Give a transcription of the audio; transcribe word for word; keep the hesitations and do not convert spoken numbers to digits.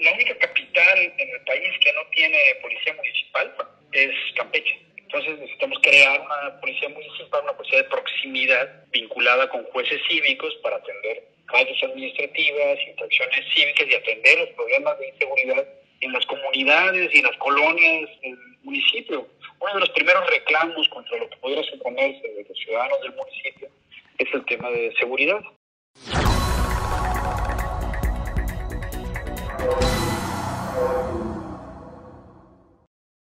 la única capital en el país que no tiene policía municipal es Campeche. Entonces necesitamos crear una policía municipal, una policía de proximidad vinculada con jueces cívicos para atender fallas administrativas, infracciones cívicas y atender los problemas de inseguridad en las comunidades y en las colonias del municipio. Uno de los primeros reclamos contra lo que pudiera suponerse de los ciudadanos del municipio es el tema de seguridad.